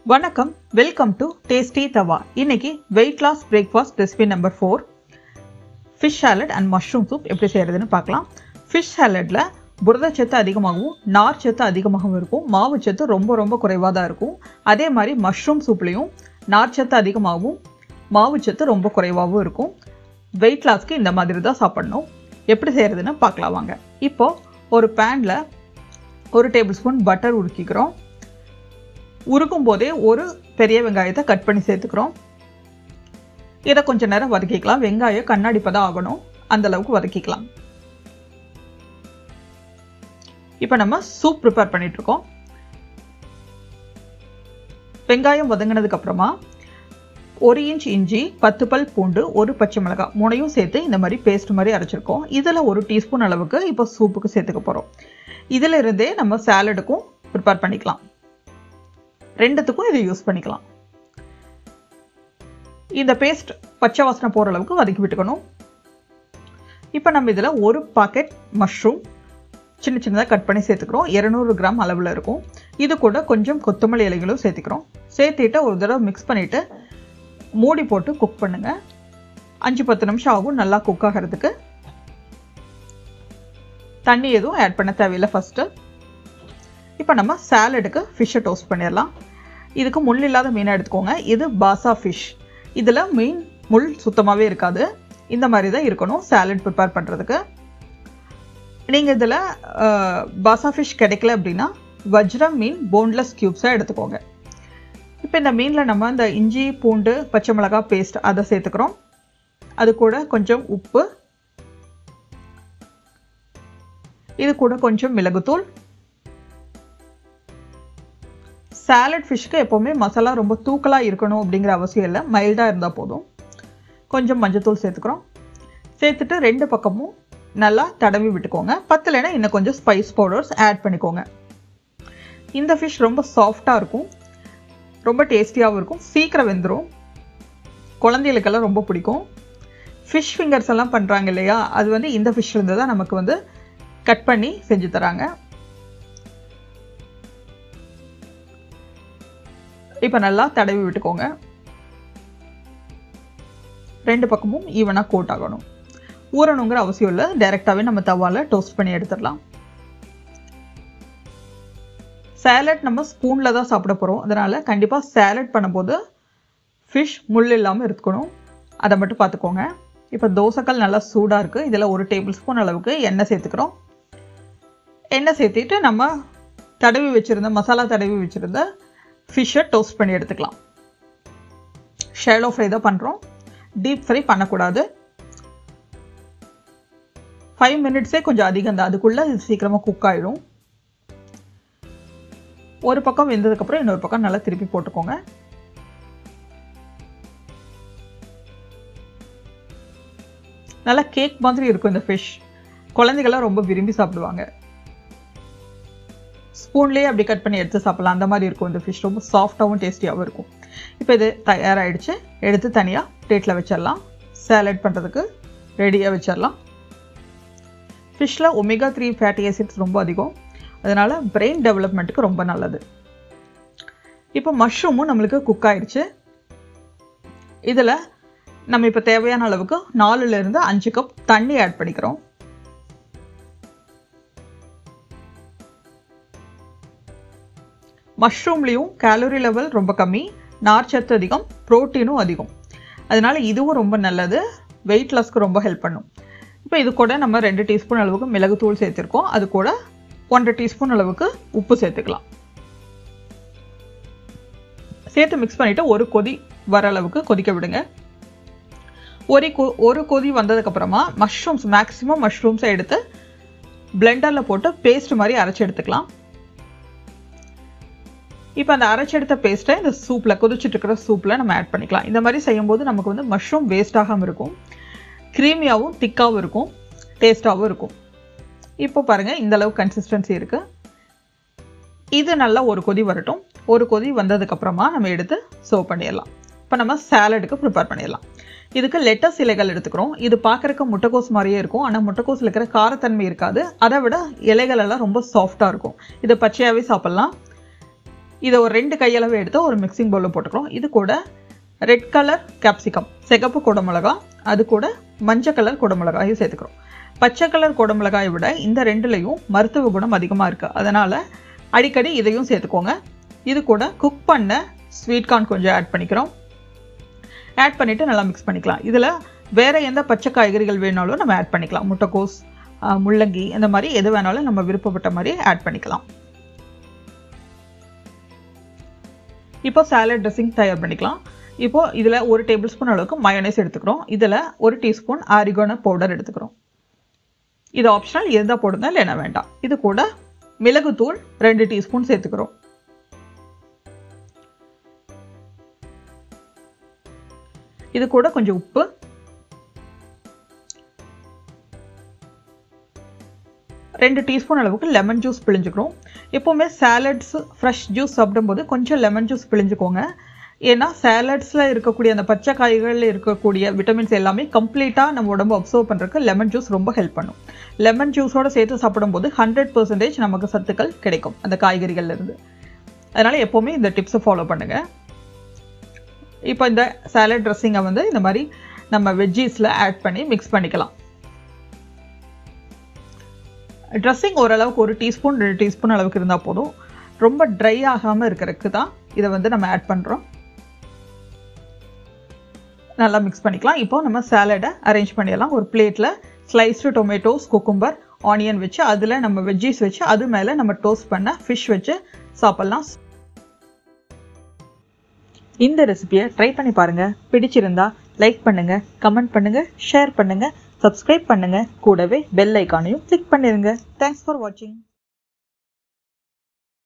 வணக்கம், welcome to tasty Tawa. இன்னைக்கு weight loss breakfast recipe number 4 fish salad and mushroom soup எப்படி செய்யறதுன்னு பார்க்கலாம். ஃபிஷ் சாலட்ல புரதச்சத்து அதிகமாகவும் நார்ச்சத்து அதிகமாகவும் இருக்கும். மாவுச்சத்து ரொம்ப குறைவாக தான் இருக்கும். அதே மாதிரி மஷ்ரூம் சூப்லேயும் நார்ச்சத்து அதிகமாகவும் மாவுச்சத்து ரொம்ப குறைவாகவும் இருக்கும். வெயிட் லாஸ்க்கு இந்த மாதிரி தான் சாப்பிடணும். எப்படி செய்யறதுன்னு பார்க்கலாம் வாங்க. இப்போ ஒரு பேனில் 1 டேபிள் ஸ்பூன் பட்டர் உருக்கிக்கிறோம். உருக்கும் போதே ஒரு பெரிய வெங்காயத்தை கட் பண்ணி சேர்த்துக்கிறோம். இதை கொஞ்சம் நேரம் வதக்கிக்கலாம். வெங்காயம் கண்ணாடி பதம் ஆகணும், அந்த அளவுக்கு வதக்கிக்கலாம். இப்போ நம்ம சூப் ப்ரிப்பேர் பண்ணிட்டு இருக்கோம். வெங்காயம் வதங்கினதுக்கு அப்புறமா 1 இன்ச் இஞ்சி, 10 பல் பூண்டு, 1 பச்சை மிளகாய் 3 சேர்த்து இந்த மாதிரி பேஸ்ட் மாதிரி அரைச்சிருக்கோம். இதில் 1 டீஸ்பூன் அளவுக்கு இப்போ சூப்புக்கு சேர்த்துக்க போகிறோம். இதில் இருந்தே நம்ம சாலடுக்கும் ப்ரிப்பேர் பண்ணிக்கலாம். ரெண்டுத்துக்கும் இதை யூஸ் பண்ணிக்கலாம். இந்த பேஸ்ட் பச்சை வாசனை போகிற அளவுக்கு வதக்கி விட்டுக்கணும். இப்போ நம்ம இதில் 1 பாக்கெட் மஷ்ரூம் சின்னதாக கட் பண்ணி சேர்த்துக்கிறோம். 200 கிராம் அளவில் இருக்கும். இது கூட கொஞ்சம் கொத்தமல்லி இலைகளும் சேர்த்துக்கிறோம். சேர்த்துட்டு ஒரு தடவை மிக்ஸ் பண்ணிவிட்டு மூடி போட்டு குக் பண்ணுங்கள். 5-10 நிமிஷம் ஆகும் நல்லா குக் ஆகிறதுக்கு. தண்ணி எதுவும் ஆட் பண்ண தேவையில்லை. ஃபஸ்ட்டு இப்போ நம்ம சாலடுக்கு ஃபிஷ்ஷை டோஸ்ட் பண்ணிடலாம். இதுக்கு முள் இல்லாத மீனை எடுத்துக்கோங்க. இது பாசா ஃபிஷ். இதில் மீன் முள் சுத்தமாகவே இருக்காது. இந்த மாதிரி தான் இருக்கணும் சாலட் ப்ரிப்பேர் பண்ணுறதுக்கு. நீங்கள் இதில் பாசா ஃபிஷ் கிடைக்கல அப்படின்னா வஜ்ரம் மீன் போன்லெஸ் க்யூப்ஸாக எடுத்துக்கோங்க. இப்போ இந்த மீனில் நம்ம இந்த இஞ்சி பூண்டு பச்சை மிளகாய் பேஸ்ட் அதை சேர்த்துக்கிறோம். அது கூட கொஞ்சம் உப்பு, இது கூட கொஞ்சம் மிளகுத்தூள். சாலட் ஃபிஷ்க்கு எப்போவுமே மசாலா ரொம்ப தூக்கலாக இருக்கணும் அப்படிங்கிற அவசியம் இல்லை, மைல்டாக இருந்தால் போதும். கொஞ்சம் மஞ்சத்தூள் சேர்த்துக்கிறோம். சேர்த்துட்டு 2 பக்கமும் நல்லா தடவி விட்டுக்கோங்க. பத்தலைன்னா இன்னும் கொஞ்சம் ஸ்பைஸ் பவுடர்ஸ் ஆட் பண்ணிக்கோங்க. இந்த ஃபிஷ் ரொம்ப சாஃப்டாக இருக்கும், ரொம்ப டேஸ்டியாகவும் இருக்கும், சீக்கிரம் வெந்துடும். குழந்தைகளுக்கெல்லாம் ரொம்ப பிடிக்கும். ஃபிஷ் ஃபிங்கர்ஸ் எல்லாம் பண்ணுறாங்க இல்லையா, அது இந்த ஃபிஷ்லேருந்து தான் நமக்கு கட் பண்ணி செஞ்சு தராங்க. இப்போ நல்லா தடவி விட்டுக்கோங்க. 2 பக்கமும் ஈவனாக கோட் ஆகணும். ஊறணுங்கிற அவசியம் இல்லை, டைரெக்டாகவே நம்ம தவாவில் டோஸ்ட் பண்ணி எடுத்துடலாம். சாலட் நம்ம ஸ்பூனில் தான் சாப்பிட போகிறோம். அதனால் கண்டிப்பாக சாலட் பண்ணும்போது ஃபிஷ் முள் இல்லாமல் இருக்கணும், அதை மட்டும் பார்த்துக்கோங்க. இப்போ தோசைக்கல் நல்லா சூடாக இருக்குது. இதில் 1 டேபிள் ஸ்பூன் அளவுக்கு எண்ணெய் சேர்த்துக்கிறோம். எண்ணெய் சேர்த்துட்டு நம்ம மசாலா தடவி வச்சுருந்த ஃபிஷ்ஷை டோஸ்ட் பண்ணி எடுத்துக்கலாம். ஷாலோ ஃப்ரை தான் பண்ணுறோம், டீப் ஃப்ரை பண்ணக்கூடாது. 5 மினிட்ஸே கொஞ்சம் அதிகம் தான், அதுக்குள்ளே இது சீக்கிரமாக குக் ஆகிடும். ஒரு பக்கம் வெந்ததுக்கப்புறம் இன்னொரு பக்கம் நல்லா திருப்பி போட்டுக்கோங்க. நல்லா கேக் மாதிரி இருக்கும் இந்த ஃபிஷ். குழந்தைகள்லாம் ரொம்ப விரும்பி சாப்பிடுவாங்க. ஸ்பூன்லேயே அப்படி கட் பண்ணி எடுத்து சாப்பிடலாம், அந்த மாதிரி இருக்கும் இந்த ஃபிஷ். ரொம்ப சாஃப்டாகவும் டேஸ்டியாகவும் இருக்கும். இப்போ இது தயாராகிடுச்சு. எடுத்து தனியாக பிளேட்டில் வச்சிடலாம். சாலட் பண்ணுறதுக்கு ரெடியாக வச்சிடலாம். ஃபிஷ்ஷில் ஒமேகா 3 ஃபேட்டி ஆசிட்ஸ் ரொம்ப அதிகம், அதனால் பிரெயின் டெவலப்மெண்ட்டுக்கு ரொம்ப நல்லது. இப்போ மஷ்ரூமும் நம்மளுக்கு குக் ஆகிடுச்சு. இதில் நம்ம இப்போ தேவையான அளவுக்கு 4லேருந்து 5 கப் தண்ணி ஆட் பண்ணிக்கிறோம். மஷ்ரூம்லேயும் கேலரி லெவல் ரொம்ப கம்மி, நார்ச்சத்து அதிகம், ப்ரோட்டீனும் அதிகம். அதனால் இதுவும் ரொம்ப நல்லது, வெயிட் லாஸ்க்கு ரொம்ப ஹெல்ப் பண்ணும். இப்போ இது கூட நம்ம 2 டீஸ்பூன் அளவுக்கு மிளகுத்தூள் சேர்த்துருக்கோம். அது கூட 1 டீஸ்பூன் அளவுக்கு உப்பு சேர்த்துக்கலாம். சேர்த்து மிக்ஸ் பண்ணிவிட்டு ஒரு கொதி வர அளவுக்கு கொதிக்க விடுங்க. ஒரு கொதி வந்ததுக்கப்புறமா மேக்ஸிமம் மஷ்ரூம்ஸை எடுத்து பிளெண்டரில் போட்டு பேஸ்ட் மாதிரி அரைச்சி எடுத்துக்கலாம். இப்போ அந்த அரைச்செடுத்த பேஸ்ட்டை இந்த சூப்பில், கொதிச்சுட்டு இருக்கிற சூப்பில் நம்ம ஆட் பண்ணிக்கலாம். இந்த மாதிரி செய்யும்போது நமக்கு மஷ்ரூம் வேஸ்ட் ஆகாமல் இருக்கும், க்ரீமியாகவும் திக்காகவும் இருக்கும், டேஸ்ட்டாகவும் இருக்கும். இப்போ பாருங்கள், இந்த அளவு கன்சிஸ்டன்சி இருக்குது. இது நல்லா ஒரு கொதி வரட்டும். ஒரு கொதி வந்ததுக்கப்புறமா நம்ம எடுத்து சர்வ் பண்ணிடலாம். இப்போ நம்ம சாலடுக்கு ப்ரிப்பேர் பண்ணிடலாம். இதுக்கு லெட்டஸ் இலைகள் எடுத்துக்கிறோம். இது பார்க்குறக்கு முட்டைக்கோஸ் மாதிரியே இருக்கும், ஆனால் முட்டைக்கோஸில் இருக்கிற காரத்தன்மை இருக்காது. அதை விட இலைகள் எல்லாம் ரொம்ப சாஃப்டாக இருக்கும். இதை பச்சையாகவே சாப்பிட்லாம். இதை ஒரு 2 கையளவு எடுத்து ஒரு மிக்சிங் பவுலில் போட்டுக்கிறோம். இது கூட ரெட் கலர் கேப்சிகம், சிகப்பு குடமிளகாய், அது கூட மஞ்சள் கலர் குடமிளகாயும் சேர்த்துக்கிறோம். பச்சை கலர் குடமிளகாயை விட இந்த 2லையும் மருத்துவ குணம் அதிகமாக இருக்குது. அதனால் அடிக்கடி இதையும் சேர்த்துக்கோங்க. இது கூட குக் பண்ண ஸ்வீட் கார்ன் கொஞ்சம் ஆட் பண்ணிக்கிறோம். ஆட் பண்ணிவிட்டு நல்லா மிக்ஸ் பண்ணிக்கலாம். இதில் வேறு எந்த பச்சை காய்கறிகள் வேணாலும் நம்ம ஆட் பண்ணிக்கலாம். முட்டைக்கோஸ், முள்ளங்கி, இந்த மாதிரி எது வேணாலும் நம்ம விருப்பப்பட்ட மாதிரி ஆட் பண்ணிக்கலாம். இப்போ சாலட் ட்ரெஸ்ஸிங் தயார் பண்ணிக்கலாம். இப்போ இதில் 1 டேபிள் ஸ்பூன் அளவுக்கு மயோனைஸ் எடுத்துக்கிறோம். இதில் 1 டீஸ்பூன் ஆரிகானோ பவுடர் எடுத்துக்கிறோம். இது ஆப்ஷனல், இருந்தால் போடுங்க, இல்லைன்னா வேண்டாம். இது கூட மிளகுத்தூள் 2 டீஸ்பூன் சேர்த்துக்கிறோம். இது கூட கொஞ்சம் உப்பு, ரெண்டு டீஸ்பூன் அளவுக்கு லெமன் ஜூஸ் பிழிஞ்சுக்கிறோம். எப்போவுமே சாலட்ஸ் ஃப்ரெஷ் ஜூஸ் சாப்பிடும்போது கொஞ்சம் லெமன் ஜூஸ் பிழிஞ்சுக்கோங்க. ஏன்னா சாலட்ஸில் இருக்கக்கூடிய அந்த பச்சை காய்களில் இருக்கக்கூடிய விட்டமின்ஸ் எல்லாமே கம்ப்ளீட்டாக நம்ம உடம்பு அப்சர்வ் பண்ணுறதுக்கு லெமன் ஜூஸ் ரொம்ப ஹெல்ப் பண்ணும். லெமன் ஜூஸோடு சேர்த்து சாப்பிடும்போது 100% நமக்கு சத்துக்கள் கிடைக்கும் அந்த காய்கறிகள்லேருந்து. அதனால் எப்போவுமே இந்த டிப்ஸை ஃபாலோ பண்ணுங்கள். இப்போ இந்த சாலட் ட்ரெஸ்ஸிங்கை வந்து இந்த மாதிரி நம்ம வெஜ்ஜீஸில் ஆட் பண்ணி மிக்ஸ் பண்ணிக்கலாம். ட்ரெஸ்ஸிங் ஓரளவுக்கு 1 டீஸ்பூன் 2 டீஸ்பூன் அளவுக்கு இருந்தால் போதும். ரொம்ப ட்ரை ஆகாமல் இருக்கிறதுக்கு தான் இதை வந்து நம்ம ஆட் பண்ணுறோம். நல்லா மிக்ஸ் பண்ணிக்கலாம். இப்போ நம்ம சாலடை அரேஞ்ச் பண்ணிடலாம். ஒரு பிளேட்டில் ஸ்லைஸ்டு டொமேட்டோஸ், குக்கும்பர், ஆனியன் வச்சு அதில் நம்ம வெஜ்ஜீஸ் வச்சு அது மேலே நம்ம டோஸ்ட் பண்ண ஃபிஷ் வச்சு சாப்பிட்லாம். இந்த ரெசிபியை ட்ரை பண்ணி பாருங்கள். பிடிச்சிருந்தா லைக் பண்ணுங்கள், கமெண்ட் பண்ணுங்கள், ஷேர் பண்ணுங்கள், சப்ஸ்கிரைப் பண்ணுங்கள். கூடவே பெல் ஐக்கானையும் கிளிக் பண்ணிடுங்க. தேங்க்ஸ் ஃபார் வாட்சிங்.